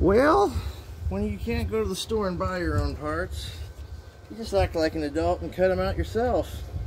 Well, when you can't go to the store and buy your own parts, you just act like an adult and cut them out yourself.